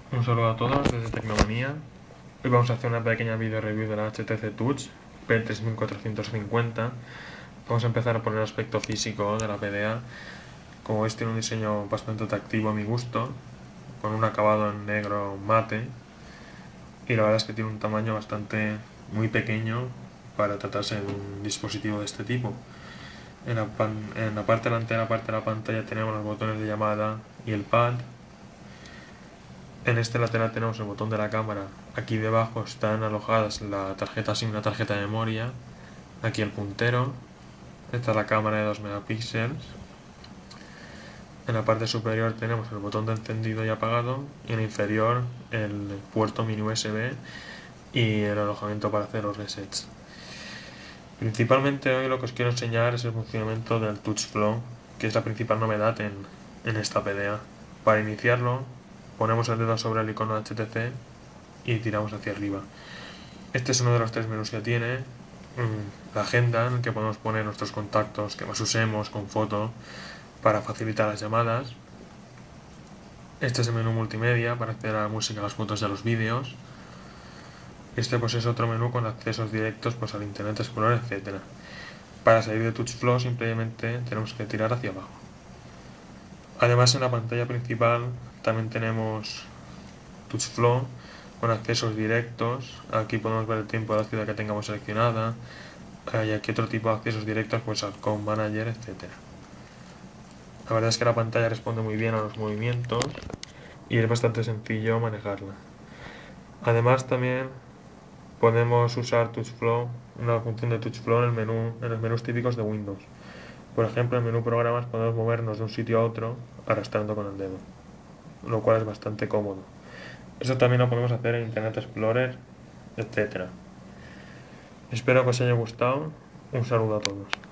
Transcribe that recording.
Un saludo a todos desde Tecnomanía. Hoy vamos a hacer una pequeña video review de la HTC Touch P3450. Vamos a empezar a poner el aspecto físico de la PDA. Como veis, tiene un diseño bastante atractivo a mi gusto, con un acabado en negro mate, y la verdad es que tiene un tamaño bastante muy pequeño para tratarse de un dispositivo de este tipo. En la parte delantera, parte de la pantalla, tenemos los botones de llamada y el pad. En este lateral tenemos el botón de la cámara. Aquí debajo están alojadas la tarjeta SIM y la tarjeta de memoria. Aquí el puntero. Esta es la cámara de 2 megapíxeles. En la parte superior tenemos el botón de encendido y apagado. Y en la inferior el puerto mini USB y el alojamiento para hacer los resets. Principalmente hoy lo que os quiero enseñar es el funcionamiento del Touch Flow, que es la principal novedad en esta PDA. Para iniciarlo, ponemos el dedo sobre el icono HTC y tiramos hacia arriba. Este es uno de los tres menús que tiene. La agenda, en el que podemos poner nuestros contactos que más usemos con foto para facilitar las llamadas. Este es el menú multimedia para acceder a la música, a las fotos y a los vídeos. Este pues es otro menú con accesos directos pues al Internet Explorer, etc. Para salir de Touch Flow simplemente tenemos que tirar hacia abajo. Además, en la pantalla principal también tenemos Touch Flow con accesos directos. Aquí podemos ver el tiempo de la ciudad que tengamos seleccionada. Y aquí otro tipo de accesos directos, pues al Com Manager, etc. La verdad es que la pantalla responde muy bien a los movimientos y es bastante sencillo manejarla. Además, también podemos usar Touch Flow, una función de Touch Flow en los menús típicos de Windows. Por ejemplo, en el menú Programas podemos movernos de un sitio a otro arrastrando con el dedo, lo cual es bastante cómodo. Eso también lo podemos hacer en Internet Explorer, etc. Espero que os haya gustado. Un saludo a todos.